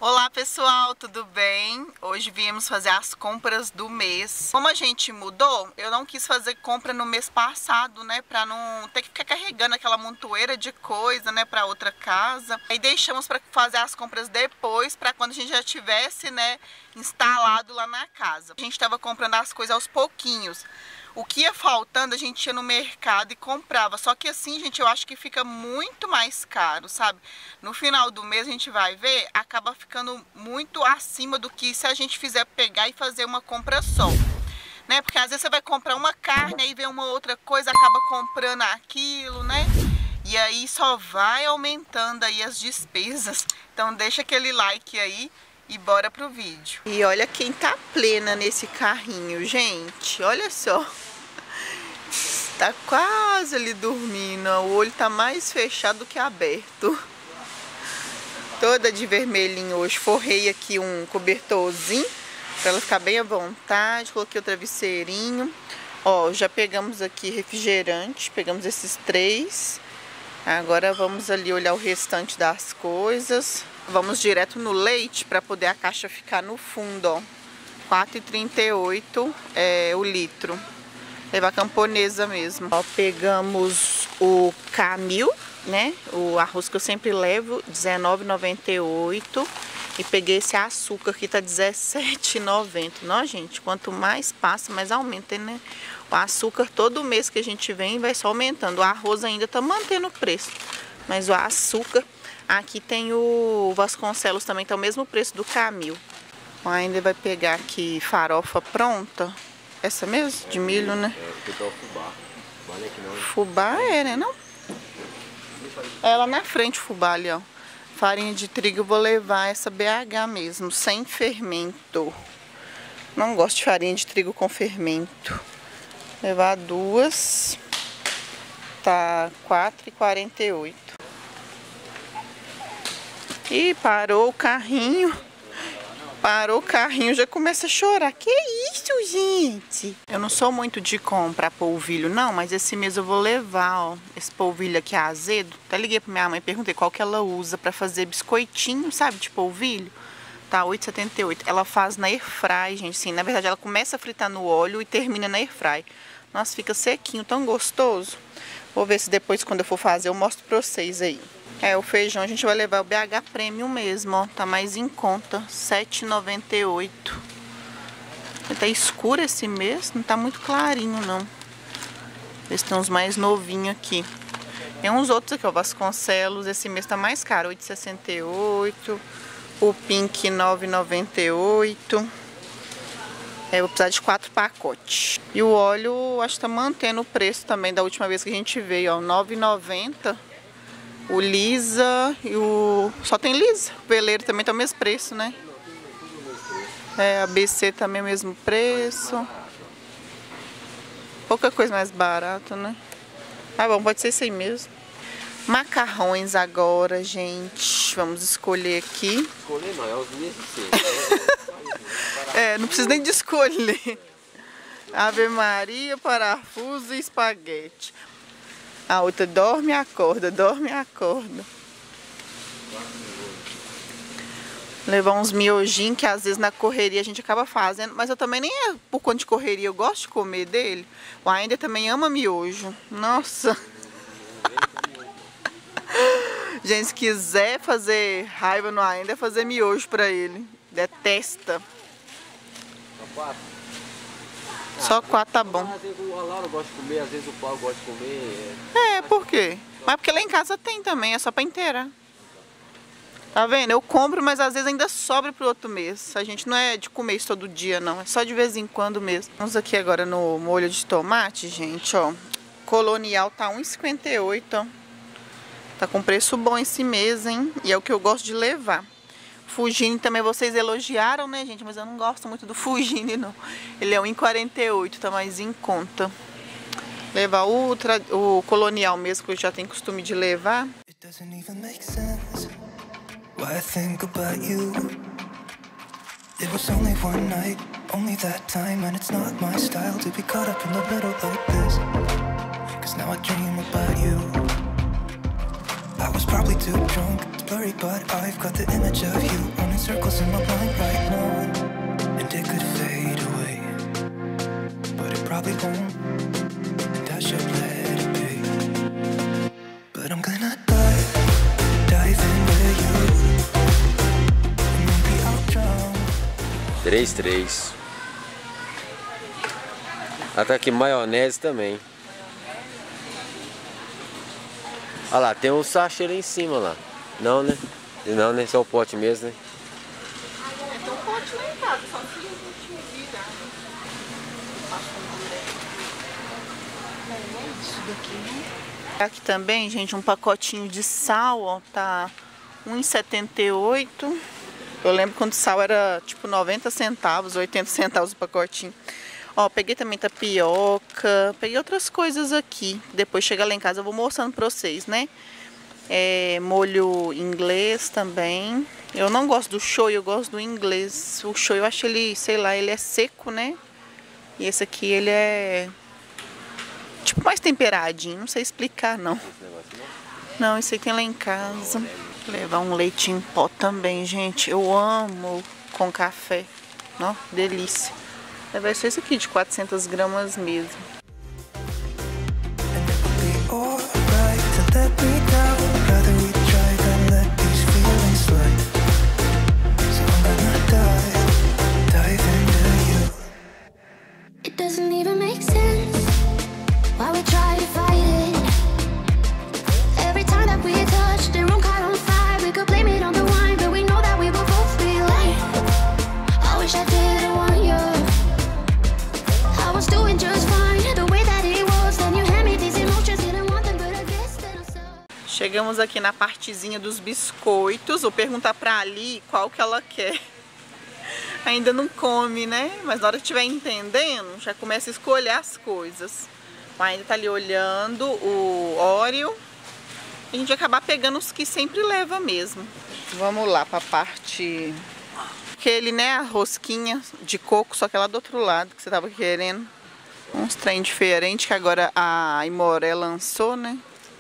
Olá pessoal, tudo bem? Hoje viemos fazer as compras do mês. Como a gente mudou, eu não quis fazer compra no mês passado, né? Pra não ter que ficar carregando aquela montoeira de coisa, né? Pra outra casa. Aí deixamos pra fazer as compras depois, pra quando a gente já tivesse, né? Instalado lá na casa. A gente tava comprando as coisas aos pouquinhos. O que ia faltando a gente ia no mercado e comprava. Só que assim, gente, eu acho que fica muito mais caro, sabe? No final do mês a gente vai ver, acaba ficando muito acima do que se a gente fizer pegar e fazer uma compra só. Né? Porque às vezes você vai comprar uma carne, aí vem uma outra coisa, acaba comprando aquilo, né? E aí só vai aumentando aí as despesas. Então deixa aquele like aí e bora pro vídeo. E olha quem tá plena nesse carrinho, gente. Olha só. Tá quase ali dormindo. O olho tá mais fechado do que aberto. Toda de vermelhinho hoje. Forrei aqui um cobertorzinho pra ela ficar bem à vontade. Coloquei o travesseirinho. Ó, já pegamos aqui refrigerante. Pegamos esses 3. Agora vamos ali olhar o restante das coisas. Vamos direto no leite para poder a caixa ficar no fundo, ó. R$4,38 o litro. Levar camponesa mesmo. Ó, pegamos o Camil, né? O arroz que eu sempre levo, R$19,98. E peguei esse açúcar que tá R$17,90. Não, gente, quanto mais passa, mais aumenta, né? O açúcar todo mês que a gente vem vai só aumentando. O arroz ainda tá mantendo o preço, mas o açúcar... Aqui tem o Vasconcelos também, tá o mesmo preço do Camil. Ainda vai pegar aqui farofa pronta. Essa mesmo? De milho, né? É o fubá. Vale aqui não. Fubá né? Não? É lá na frente o fubá ali, ó. Farinha de trigo eu vou levar essa BH mesmo, sem fermento. Não gosto de farinha de trigo com fermento. Levar 2. Tá R$4,48. Ih, parou o carrinho. Parou o carrinho, já começa a chorar. Que isso, gente? Eu não sou muito de comprar polvilho, não, mas esse mês eu vou levar, ó. Esse polvilho aqui é azedo. Até liguei pra minha mãe e perguntei qual que ela usa pra fazer biscoitinho, sabe, de polvilho. Tá, R$8,78. Ela faz na airfry, gente. Sim, na verdade ela começa a fritar no óleo e termina na airfry. Nossa, fica sequinho, tão gostoso. Vou ver se depois, quando eu for fazer, eu mostro pra vocês aí. O feijão a gente vai levar o BH Premium mesmo, ó. Tá mais em conta, R$7,98. Tá escuro esse mês, não tá muito clarinho, não. Esse tem uns mais novinhos aqui. Tem uns outros aqui, ó, Vasconcelos. Esse mês tá mais caro, R$8,68. O Pink, R$9,98. Eu vou precisar de 4 pacotes. E o óleo, acho que tá mantendo o preço também da última vez que a gente veio, ó, R$9,90. O Lisa e o... Só tem Lisa. O veleiro também tá o mesmo preço, né? A BC também é o mesmo preço. Pouca coisa mais barata, né? Ah, bom, pode ser isso aí mesmo. Macarrões agora, gente. Vamos escolher aqui. Escolher não, é os mesmos. Não precisa nem de escolher. Ave Maria, parafuso e espaguete. A outra dorme e acorda, dorme e acorda. Levar uns miojinhos que às vezes na correria a gente acaba fazendo. Mas eu também nem é por conta de correria, eu gosto de comer dele. O Ainda também ama miojo. Nossa. Gente, se quiser fazer raiva no Ainda, é fazer miojo pra ele. Detesta. Só 4 tá bom. Às vezes a Laura gosta de comer, às vezes o Paulo gosta de comer. Por quê? Mas porque lá em casa tem também, é só pra inteirar. Tá vendo? Eu compro, mas às vezes ainda sobra pro outro mês. A gente não é de comer isso todo dia, não. É só de vez em quando mesmo. Vamos aqui agora no molho de tomate, gente, ó. Colonial tá R$1,58, ó. Tá com preço bom esse mês, hein? E é o que eu gosto de levar. Fugini também vocês elogiaram, né, gente? Mas eu não gosto muito do Fugini, não. Ele é R$1,48, tá mais em conta. Levar o colonial mesmo, que eu já tenho costume de levar. It was only one night, only that time, and it's not my style to be caught up in the middle like this. 'Cause now I dream about you. I was probably too drunk, it's blurry, but I've got the image of you running circles 3,3. Ah, tá aqui maionese também. Olha lá, tem um sachê lá em cima lá. Não, né? Não, né? Só o pote mesmo, né? Então pode lá em casa, só se a gente virar. Isso daqui, né? Aqui também, gente, um pacotinho de sal, ó, tá R$1,78. Eu lembro quando o sal era tipo 90 centavos, 80 centavos o pacotinho. Ó, peguei também tapioca, peguei outras coisas aqui. Depois chega lá em casa eu vou mostrando pra vocês, né? Molho inglês também. Eu não gosto do shoyu, eu gosto do inglês. O shoyu eu acho ele, sei lá, ele é seco, né? E esse aqui ele é tipo mais temperadinho, não sei explicar não. Não, esse aí tem lá em casa. Vou levar um leite em pó também, gente. Eu amo com café. Ó, delícia. Vai ser esse aqui de 400 gramas mesmo. Chegamos aqui na partezinha dos biscoitos. Vou perguntar pra Ali qual que ela quer. Ainda não come, né? Mas na hora que estiver entendendo, já começa a escolher as coisas. Ainda tá ali olhando o Oreo. A gente vai acabar pegando os que sempre leva mesmo. Vamos lá pra parte... Aquele, né? A rosquinha de coco, só que é lá do outro lado que você tava querendo. Uns trem diferentes que agora a Imoré lançou, né?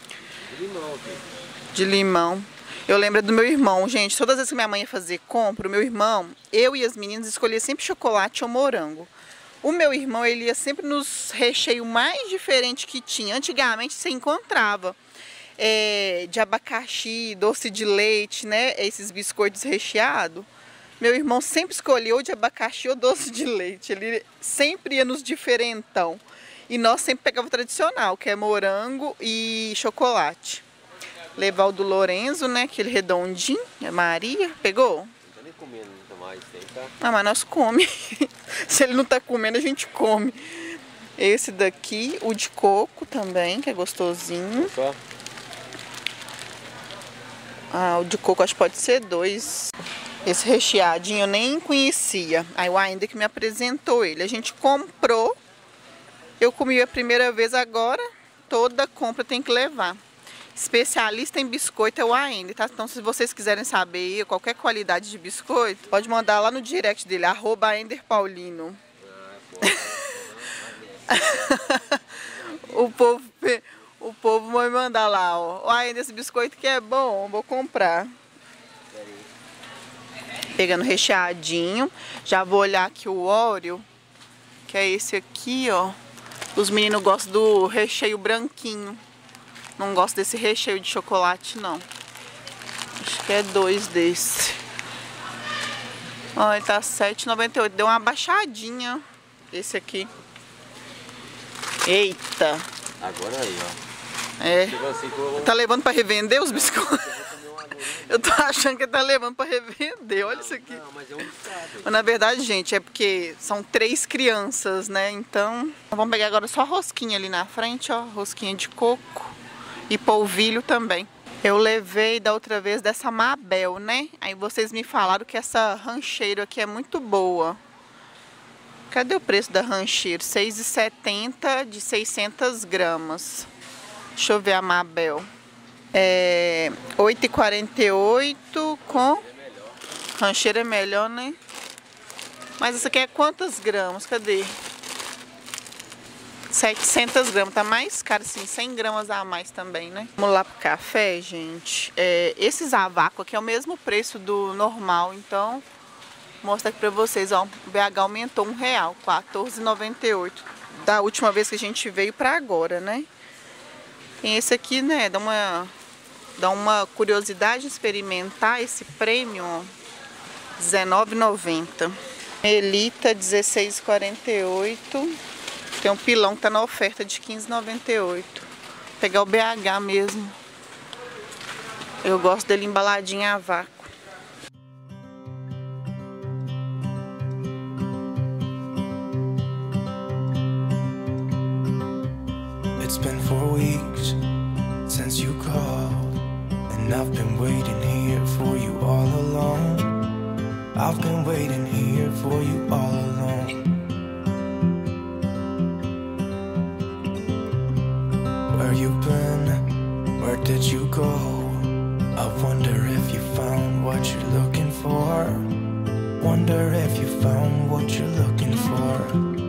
De limão. Eu lembro do meu irmão, gente. Todas as vezes que minha mãe ia fazer compra, o meu irmão, eu e as meninas escolhia sempre chocolate ou morango. O meu irmão, ele ia sempre nos recheios mais diferentes que tinha. Antigamente você encontrava de abacaxi, doce de leite, né? Esses biscoitos recheados. Meu irmão sempre escolheu ou de abacaxi ou doce de leite. Ele sempre ia nos diferentão. E nós sempre pegava o tradicional, que é morango e chocolate. Levar o do Lorenzo, né? Aquele redondinho. A Maria. Pegou? Não tá nem comendo mais, tá? Ah, mas nós come. Se ele não tá comendo, a gente come. Esse daqui, o de coco também, que é gostosinho. Só? Ah, o de coco acho que pode ser 2. Esse recheadinho eu nem conhecia. Aí o ainda que me apresentou ele. A gente comprou. Eu comi a primeira vez agora, toda compra tem que levar. Especialista em biscoito é o Aende, tá? Então se vocês quiserem saber qualquer qualidade de biscoito, pode mandar lá no direct dele, @AenderPaulino. O povo vai mandar lá, ó. O Aende, esse biscoito que é bom, vou comprar. Pegando recheadinho, já vou olhar aqui o Oreo, que é esse aqui, ó. Os meninos gostam do recheio branquinho. Não gosto desse recheio de chocolate, não. Acho que é 2 desse. Ó, ele tá R$7,98. Deu uma baixadinha. Esse aqui. Eita. Agora aí, ó. É. Tá levando pra revender os biscoitos? Eu tô achando que ele tá levando pra revender. Olha isso aqui. Não, mas é um bocado. Mas na verdade, gente, é porque são 3 crianças, né? Então, vamos pegar agora só a rosquinha ali na frente, ó. Rosquinha de coco e polvilho também. Eu levei da outra vez dessa Mabel, né? Aí vocês me falaram que essa rancheiro aqui é muito boa. Cadê o preço da rancheiro? R$6,70 de 600 gramas. Deixa eu ver a Mabel. R$8,48 com... Rancheiro é melhor, né? Mas essa aqui é quantas gramas? Cadê? 700 gramas. Tá mais caro, assim. 100 gramas a mais também, né? Vamos lá pro café, gente. Esses Avaco aqui é o mesmo preço do normal. Então, vou mostrar aqui pra vocês, ó. O BH aumentou R$1. R$14,98. Da última vez que a gente veio pra agora, né? Tem esse aqui, né? Dá uma curiosidade experimentar esse prêmio, ó. R$19,90. Melita, 16,48. Tem um pilão que tá na oferta de 15,98. Vou pegar o BH mesmo. Eu gosto dele embaladinho a vácuo. It's been 4 weeks since you called, and I've been waiting here for you all along. I've been waiting here for you all along. Where you been? Where did you go? I wonder if you found what you're looking for. Wonder if you found what you're looking for.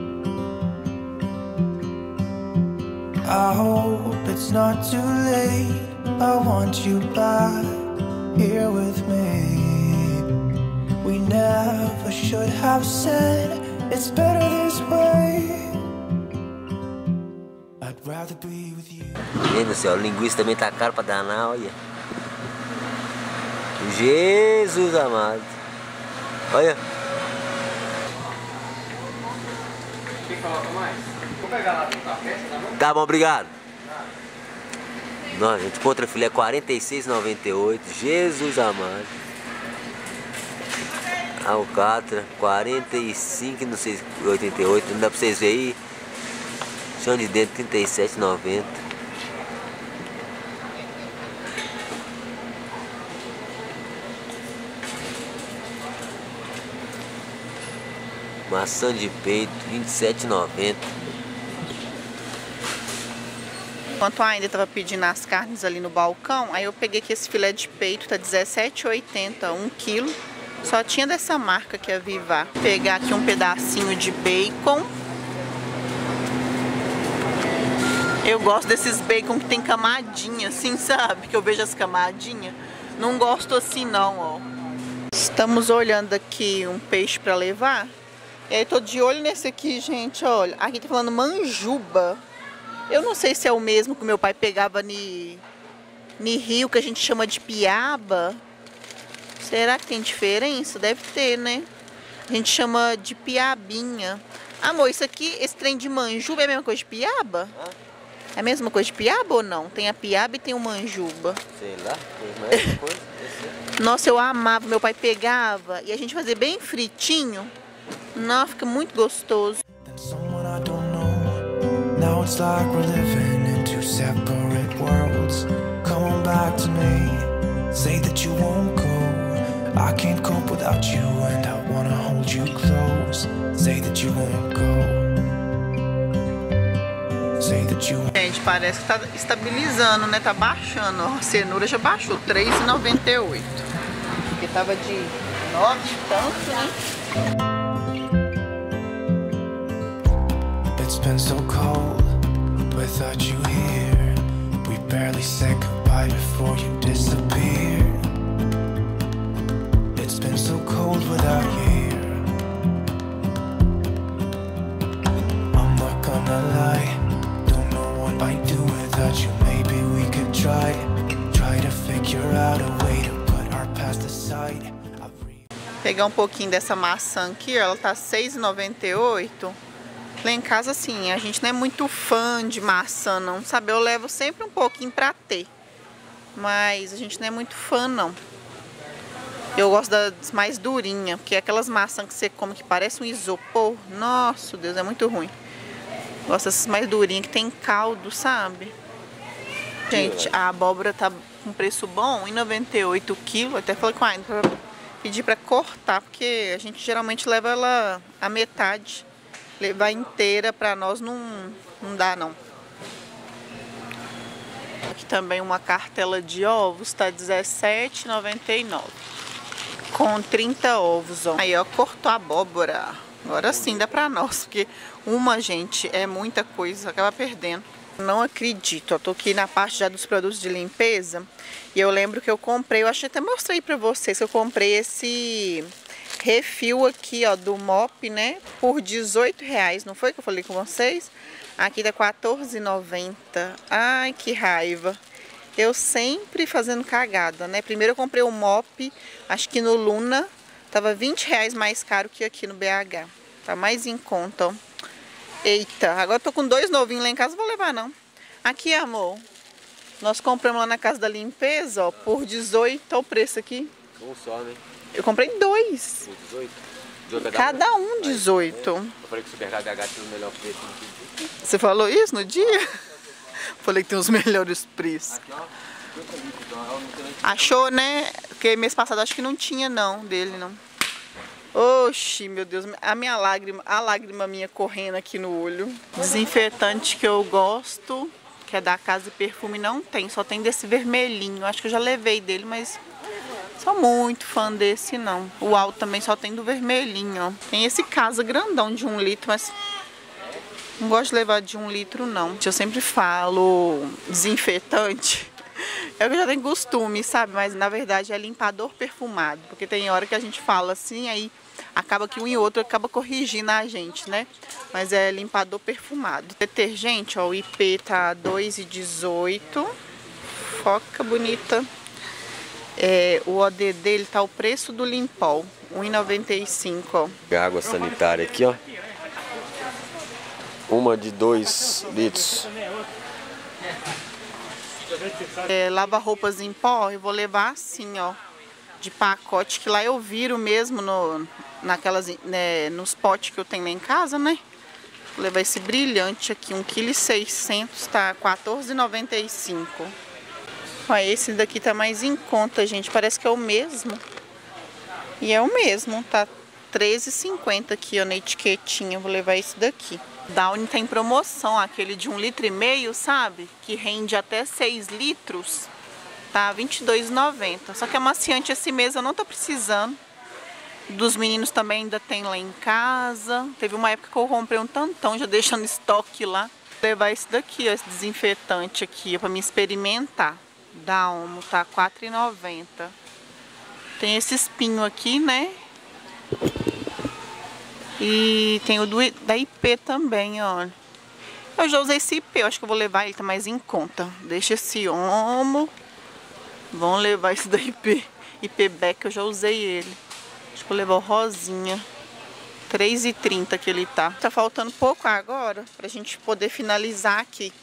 I hope it's not too late. I want you back here with me. We never should have said it's better this way. I'd rather be with you. Gente do céu, linguiça também tá caro pra danar, olha. Jesus amado. Olha. Quem coloca mais? Vou pegar lá dentro da festa, tá bom? Tá bom, obrigado. Nossa, gente, contra filé 46,98. Jesus amado. Alcatra 45, não sei, 88. Não dá pra vocês verem aí. Chão de dentro 37,90. Maçã de peito 27,90. Enquanto ainda estava pedindo as carnes ali no balcão, aí eu peguei aqui esse filé de peito, tá R$17,80, 1 quilo. Só tinha dessa marca que é a Vivar. Vou pegar aqui um pedacinho de bacon. Eu gosto desses bacon que tem camadinha, assim, sabe? Que eu vejo as camadinhas. Não gosto assim não, ó. Estamos olhando aqui um peixe para levar. E aí tô de olho nesse aqui, gente, olha. Aqui tá falando manjuba. Eu não sei se é o mesmo que meu pai pegava ni rio, que a gente chama de piaba. Será que tem diferença? Deve ter, né? A gente chama de piabinha. Amor, isso aqui, esse trem de manjuba é a mesma coisa de piaba? É a mesma coisa de piaba ou não? Tem a piaba e tem o manjuba. Sei lá, tem mais coisa. Nossa, eu amava. Meu pai pegava e a gente fazia bem fritinho. Nossa, fica muito gostoso. Now it's like we're living in two separate worlds. Come on back to me. Say that you won't go. I can't cope without you and I wanna hold you close. Say that you won't go. Say that you won't. Gente, parece que tá estabilizando, né? Tá baixando. Ó, a cenoura já baixou, R$3,98. Porque tava de 9 tanto, né? It's been so cold without you here. We barely said goodbye before you disappeared. It's been so cold without you here. I'm not gonna lie, don't know what I'd do without you. Maybe we could try to figure out a way to put our past aside. Pegar um pouquinho dessa maçã aqui, ó, ela tá R$6,98. Lá em casa, assim, a gente não é muito fã de maçã, não, sabe? Eu levo sempre um pouquinho pra ter. Mas a gente não é muito fã, não. Eu gosto das mais durinhas, porque é aquelas maçãs que você come que parece um isopor. Nossa, Deus, é muito ruim. Gosto dessas mais durinhas que tem caldo, sabe? Gente, a abóbora tá com preço bom, R$1,98 o quilo. Até falei com a Aida pra pedir pra cortar, porque a gente geralmente leva ela a metade. Levar inteira pra nós não dá, não. Aqui também uma cartela de ovos, tá R$17,99. Com 30 ovos, ó. Aí, ó, cortou a abóbora. Agora sim dá pra nós, porque uma, gente, é muita coisa, acaba perdendo. Não acredito, ó, tô aqui na parte já dos produtos de limpeza. E eu lembro que eu comprei, eu acho que até mostrei pra vocês, que eu comprei esse refil aqui, ó, do mop, né, por R$18, não foi que eu falei com vocês? Aqui tá R$14,90. Ai, que raiva. Eu sempre fazendo cagada, né? Primeiro eu comprei o mop, acho que no Luna, Tava R$20 mais caro que aqui no BH. Tá mais em conta, ó. Eita, agora eu tô com 2 novinhos lá em casa, não vou levar não. Aqui, amor. Nós compramos lá na casa da limpeza, ó, por 18. Olha o preço aqui. Um só, né? Eu comprei 2. Por 18? 18 Cada um 18. Eu falei que o supermercado BH tinha o melhor preço. Você falou isso no dia? Falei que tem os melhores preços. Aqui, ó. Achou, né? Porque mês passado acho que não tinha não, dele não. Oxi, meu Deus, a lágrima minha correndo aqui no olho. Desinfetante que eu gosto, que é da Casa e Perfume, não tem, só tem desse vermelhinho. Acho que eu já levei dele, mas sou muito fã desse não. O alto também só tem do vermelhinho, ó. Tem esse Casa grandão de 1 litro, mas não gosto de levar de 1 litro não. Eu sempre falo desinfetante. É que eu já tenho costume, sabe? Mas na verdade é limpador perfumado. Porque tem hora que a gente fala assim, aí acaba que um e outro acaba corrigindo a gente, né? Mas é limpador perfumado. Detergente, ó, o IP tá R$2,18. Foca bonita. O OD dele tá o preço do Limpol, R$1,95, ó. Água sanitária aqui, ó. Uma de 2 litros. Lava-roupas em pó, eu vou levar assim, ó, de pacote, que lá eu viro mesmo nos potes que eu tenho lá em casa, né? Vou levar esse brilhante aqui, 1,6 kg, tá R$14,95. Olha, esse daqui tá mais em conta, gente, parece que é o mesmo. E é o mesmo, tá R$13,50 aqui, ó, na etiquetinha, vou levar esse daqui. Downy tem promoção, aquele de 1,5 litro, sabe? Que rende até 6 litros, tá R$22,90. Só que amaciante esse mês eu não tô precisando. Dos meninos também ainda tem lá em casa. Teve uma época que eu comprei um tantão, já deixando estoque lá. Vou levar esse daqui, ó, esse desinfetante aqui, ó, pra me experimentar. Da Omo, tá R$4,90. Tem esse espinho aqui, né? E tem o da IP também, ó. Eu já usei esse IP, eu acho que eu vou levar ele, tá mais em conta. Deixa esse Omo. Vamos levar esse da IP. IP Back, eu já usei ele. Acho que vou levar o rosinha. R$3,30 que ele tá. Tá faltando pouco agora pra gente poder finalizar aqui.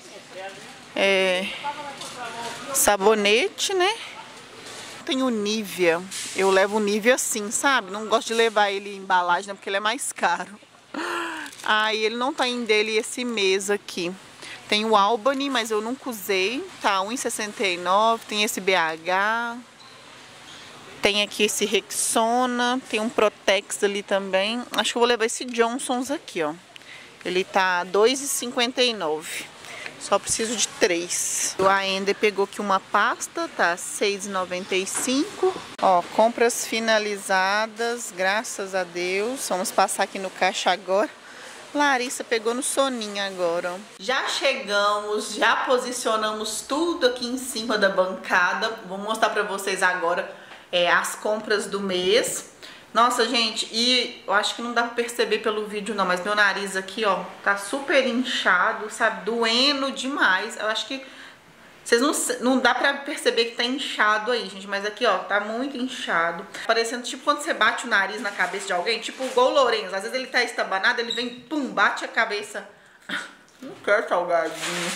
Sabonete, né? Tem o Nivea, eu levo o Nivea assim, sabe? Não gosto de levar ele em embalagem, né? Porque ele é mais caro. Aí ele não tá em dele esse mês aqui. Tem o Albany, mas eu nunca usei, tá R$1,69. Tem esse BH. Tem aqui esse Rexona. Tem um Protex ali também. Acho que eu vou levar esse Johnson's aqui, ó. Ele tá R$2,59. Só preciso de 3. O Aender pegou aqui uma pasta, tá R$6,95. Ó, compras finalizadas, graças a Deus. Vamos passar aqui no caixa agora. Larissa pegou no soninho agora, ó. Já chegamos, já posicionamos tudo aqui em cima da bancada. Vou mostrar pra vocês agora as compras do mês. Nossa, gente, e eu acho que não dá pra perceber pelo vídeo não, mas meu nariz aqui, ó, tá super inchado, sabe, doendo demais. Eu acho que vocês não dá pra perceber que tá inchado aí, gente, mas aqui, ó, tá muito inchado. Parecendo tipo quando você bate o nariz na cabeça de alguém, tipo igual o Lourenço. Às vezes ele tá estabanado, ele vem, pum, bate a cabeça. Não quero salgadinho.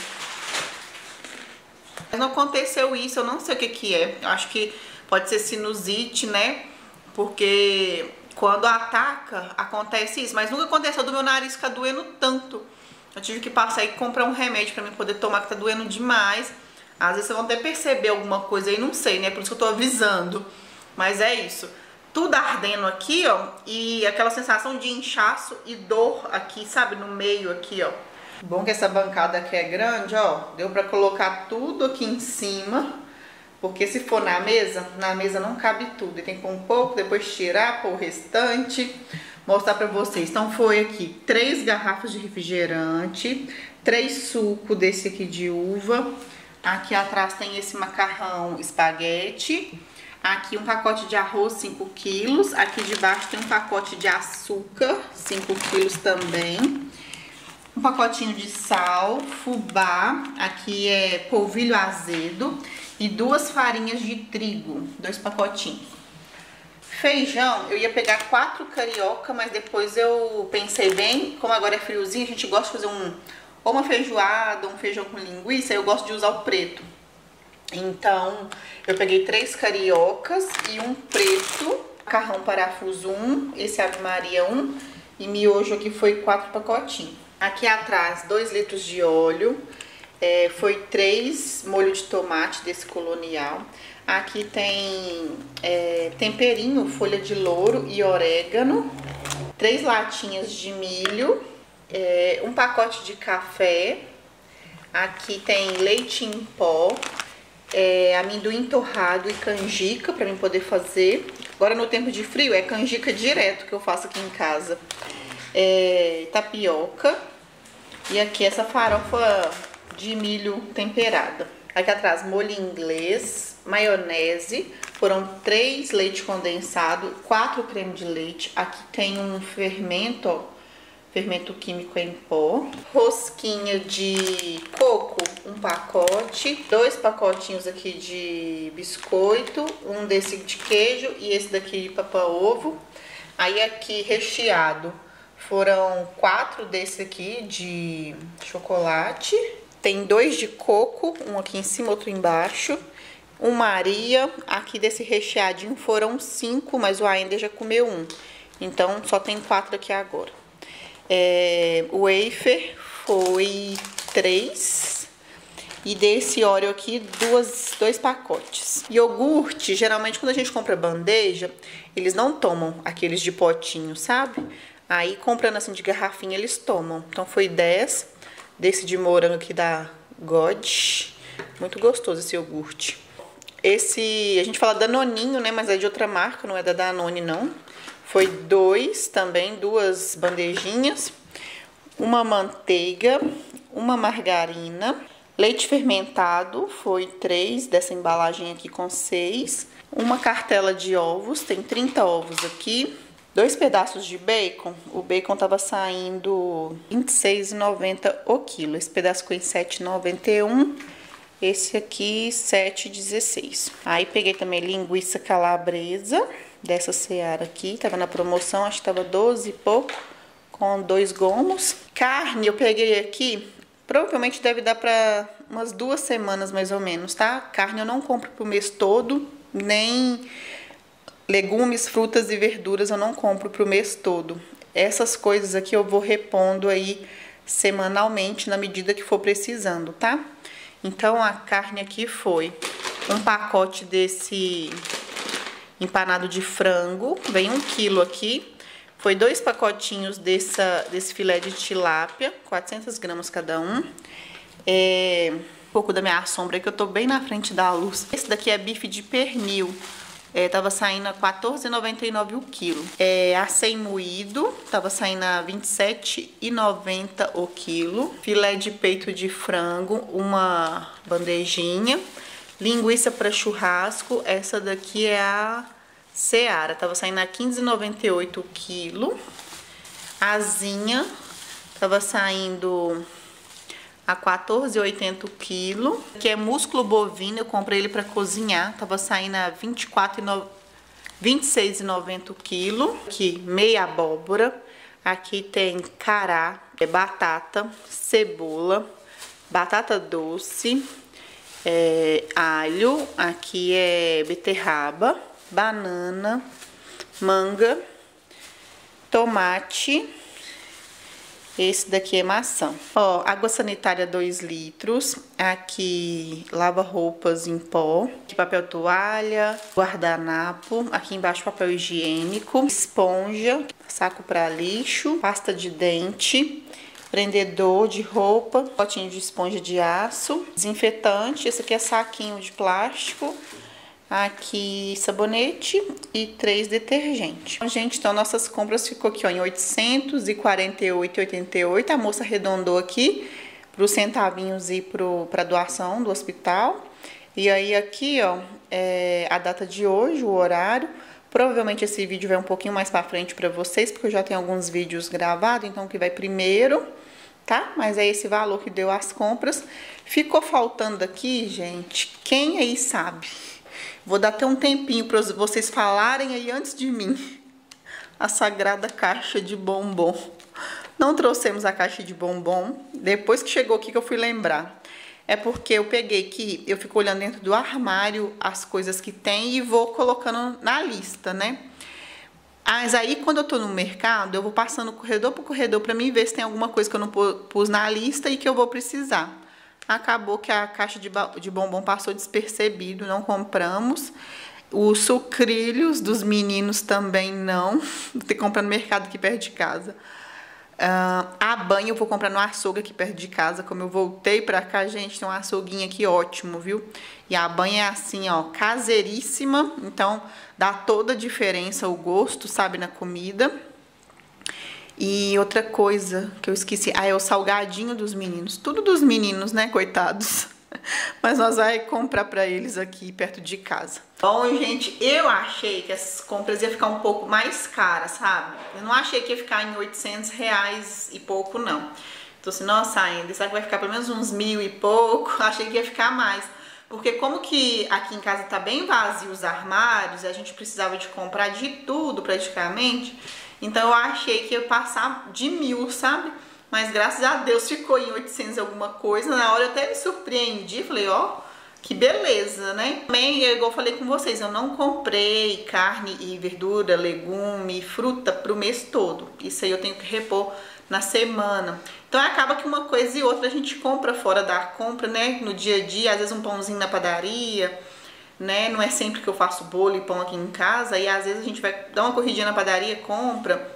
Mas não aconteceu isso, eu não sei o que que é. Eu acho que pode ser sinusite, né? Porque quando ataca, acontece isso. Mas nunca aconteceu do meu nariz ficar doendo tanto. Eu tive que passar e comprar um remédio pra mim poder tomar, que tá doendo demais. Às vezes vocês vão até perceber alguma coisa aí, não sei, né? Por isso que eu tô avisando. Mas é isso. Tudo ardendo aqui, ó. E aquela sensação de inchaço e dor aqui, sabe? No meio aqui, ó. Bom que essa bancada aqui é grande, ó. Deu pra colocar tudo aqui em cima. Porque se for na mesa não cabe tudo. E tem que pôr um pouco, depois tirar, pôr o restante. Mostrar pra vocês. Então foi aqui 3 garrafas de refrigerante, 3 sucos desse aqui de uva. Aqui atrás tem esse macarrão espaguete. Aqui um pacote de arroz, 5 quilos. Aqui debaixo tem um pacote de açúcar, 5 quilos também. Um pacotinho de sal, fubá. Aqui é polvilho azedo. E 2 farinhas de trigo, 2 pacotinhos. Feijão, eu ia pegar 4 carioca, mas depois eu pensei bem, como agora é friozinho, a gente gosta de fazer ou uma feijoada, um feijão com linguiça, eu gosto de usar o preto. Então, eu peguei 3 cariocas e um preto, macarrão parafuso 1, esse Ave Maria 1 e miojo aqui foi 4 pacotinhos. Aqui atrás, 2 litros de óleo, foi 3 molho de tomate desse colonial. Aqui tem temperinho, folha de louro e orégano, 3 latinhas de milho, um pacote de café. Aqui tem leite em pó, amendoim torrado e canjica para mim poder fazer. Agora no tempo de frio é canjica direto que eu faço aqui em casa. Tapioca e aqui essa farofa de milho temperada. Aqui atrás molho inglês, maionese, foram 3 leite condensado, 4 creme de leite. Aqui tem um fermento, ó, fermento químico em pó, rosquinha de coco, um pacote, 2 pacotinhos aqui de biscoito, um desse de queijo e esse daqui de papa-ovo. Aí aqui recheado foram 4 desse aqui de chocolate, tem 2 de coco, um aqui em cima, outro embaixo, um Maria, aqui desse recheadinho foram 5, mas o Aender já comeu 1, então só tem 4 aqui agora. O wafer foi 3 e desse Oreo aqui 2 pacotes. Iogurte, geralmente quando a gente compra bandeja, eles não tomam aqueles de potinho, sabe? Aí comprando assim de garrafinha eles tomam. Então foi 10 desse de morango aqui da God. Muito gostoso esse iogurte. Esse, a gente fala Danoninho, né? Mas é de outra marca, não é da Danone não. Foi 2 também, 2 bandejinhas, uma manteiga, uma margarina, leite fermentado, foi 3 dessa embalagem aqui com 6, uma cartela de ovos, tem 30 ovos aqui, 2 pedaços de bacon, o bacon tava saindo R$ 26,90 o quilo, esse pedaço ficou em R$ 7,91, esse aqui R$ 7,16. Aí peguei também linguiça calabresa, dessa Seara aqui, tava na promoção, acho que tava 12 e pouco, com 2 gomos. Carne eu peguei aqui, provavelmente deve dar pra umas 2 semanas mais ou menos, tá? Carne eu não compro pro mês todo, nem legumes, frutas e verduras eu não compro pro mês todo. Essas coisas aqui eu vou repondo aí semanalmente, na medida que for precisando, tá? Então a carne aqui foi um pacote desse empanado de frango, vem 1 quilo aqui, foi 2 pacotinhos desse filé de tilápia, 400 gramas cada um, um pouco da minha sombra que eu tô bem na frente da luz. Esse daqui é bife de pernil, tava saindo a R$ 14,99 o quilo. Acém moído, tava saindo a R$ 27,90 o quilo. Filé de peito de frango, uma bandejinha. Linguiça para churrasco, essa daqui é a Seara, tava saindo a R$ 15,98 o quilo. Asinha, tava saindo a R$ 14,80 o quilo. Que é músculo bovino, eu comprei ele para cozinhar, tava saindo a R$ 26,90 o quilo. Aqui, meia abóbora. Aqui tem cará, batata, cebola, batata doce, alho, aqui é beterraba, banana, manga, tomate, esse daqui é maçã. Ó, água sanitária 2 litros, aqui lava-roupas em pó, aqui papel toalha, guardanapo, aqui embaixo papel higiênico, esponja, saco para lixo, pasta de dente, prendedor de roupa, potinho de esponja de aço, desinfetante, esse aqui é saquinho de plástico, aqui sabonete e 3 detergentes. Gente, então nossas compras ficou aqui ó, em R$ 848,88. A moça arredondou aqui para os centavinhos e para doação do hospital. E aí aqui ó, a data de hoje, o horário. Provavelmente esse vídeo vai um pouquinho mais para frente para vocês, porque eu já tenho alguns vídeos gravados, então que vai primeiro, tá? Mas é esse valor que deu as compras. Ficou faltando aqui, gente, quem aí sabe Vou dar até um tempinho para vocês falarem aí antes de mim. A sagrada caixa de bombom. Não trouxemos a caixa de bombom. Depois que chegou aqui que eu fui lembrar. É porque eu peguei que eu fico olhando dentro do armário as coisas que tem e vou colocando na lista, né? Mas aí quando eu tô no mercado, eu vou passando corredor por corredor para mim ver se tem alguma coisa que eu não pus na lista e que eu vou precisar. Acabou que a caixa de bombom passou despercebido, não compramos. Os sucrilhos dos meninos também não. Vou ter que comprar no mercado aqui perto de casa. A banha eu vou comprar no açougue aqui perto de casa. Como eu voltei pra cá, gente, tem um açouguinho aqui ótimo, viu? E a banha é assim, ó, caseiríssima. Então, dá toda a diferença o gosto, sabe, na comida. E outra coisa que eu esqueci, é o salgadinho dos meninos. Tudo dos meninos, né, coitados. Mas nós vamos comprar pra eles aqui perto de casa. Bom, gente, eu achei que essas compras iam ficar um pouco mais caras, sabe? Eu não achei que ia ficar em R$800 e pouco, não. Então assim, nossa, ainda, será que vai ficar pelo menos uns 1.000 e pouco? Achei que ia ficar mais. Porque como que aqui em casa tá bem vazio os armários, e a gente precisava de comprar de tudo praticamente, então eu achei que ia passar de 1.000, sabe? Mas graças a Deus ficou em 800 alguma coisa. Na hora eu até me surpreendi, falei, ó, que beleza, né? Também, igual eu falei com vocês, eu não comprei carne e verdura, legume, fruta pro mês todo. Isso aí eu tenho que repor na semana. Então acaba que uma coisa e outra a gente compra fora da compra, né? No dia a dia, às vezes um pãozinho na padaria, né? Não é sempre que eu faço bolo e pão aqui em casa. E às vezes a gente vai dar uma corridinha na padaria, compra.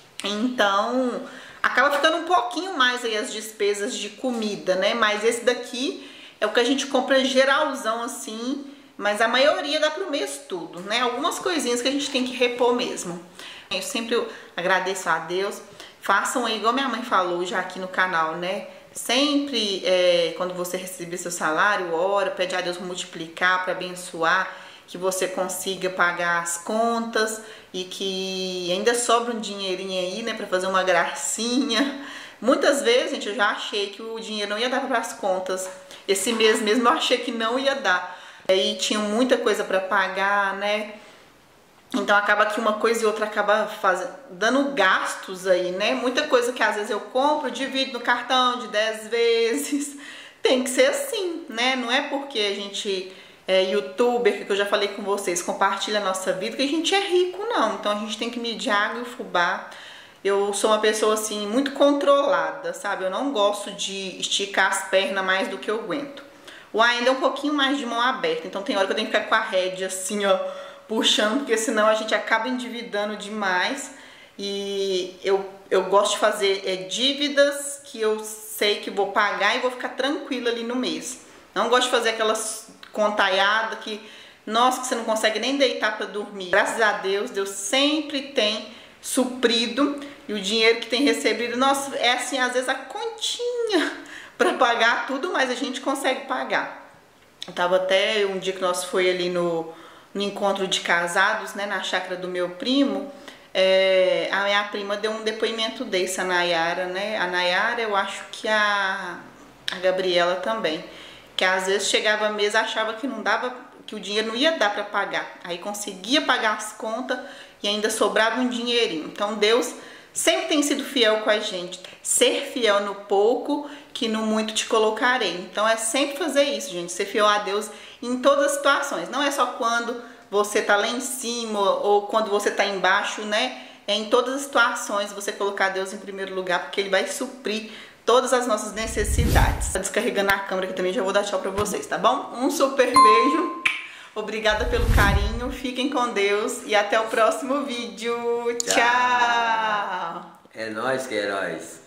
Então acaba ficando um pouquinho mais aí as despesas de comida, né? Mas esse daqui é o que a gente compra geralzão assim, mas a maioria dá pro mês tudo, né? Algumas coisinhas que a gente tem que repor mesmo. Eu sempre agradeço a Deus. Façam aí, igual minha mãe falou já aqui no canal, né? Sempre, quando você receber seu salário, ora, pede a Deus multiplicar para abençoar, que você consiga pagar as contas e que ainda sobra um dinheirinho aí, né, para fazer uma gracinha. Muitas vezes, gente, eu já achei que o dinheiro não ia dar para as contas. Esse mês mesmo eu achei que não ia dar. Aí tinha muita coisa para pagar, né? Então acaba que uma coisa e outra acaba dando gastos aí, né? Muita coisa que às vezes eu compro, divido no cartão de 10 vezes. Tem que ser assim, né? Não é porque a gente youtuber, que eu já falei com vocês, compartilha a nossa vida, que a gente é rico, não. Então a gente tem que medir água e fubá. Eu sou uma pessoa assim muito controlada, sabe? Eu não gosto de esticar as pernas mais do que eu aguento. O ainda é um pouquinho mais de mão aberta, então tem hora que eu tenho que ficar com a rédea assim, ó, puxando, porque senão a gente acaba endividando demais. E eu gosto de fazer dívidas que eu sei que vou pagar e vou ficar tranquila ali no mês. Não gosto de fazer aquelas contaiadas que, nossa, que você não consegue nem deitar para dormir. Graças a Deus, Deus sempre tem suprido e o dinheiro que tem recebido, nossa, é assim, às vezes a continha para pagar tudo, mas a gente consegue pagar. Eu tava até um dia que nós foi ali no encontro de casados, né, na chácara do meu primo, a minha prima deu um depoimento desse, a Nayara, né, a Nayara, eu acho que a Gabriela também, que às vezes chegava mês, achava que não dava, que o dinheiro não ia dar para pagar, aí conseguia pagar as contas e ainda sobrava um dinheirinho. Então Deus sempre tem sido fiel com a gente. Ser fiel no pouco, que no muito te colocarei. Então é sempre fazer isso, gente. Ser fiel a Deus em todas as situações. Não é só quando você tá lá em cima ou quando você tá embaixo, né? É em todas as situações você colocar Deus em primeiro lugar, porque Ele vai suprir todas as nossas necessidades. Tá descarregando a câmera aqui também, já vou dar tchau pra vocês, tá bom? Um super beijo. Obrigada pelo carinho, fiquem com Deus e até o próximo vídeo. Tchau! É nóis, Queiroz.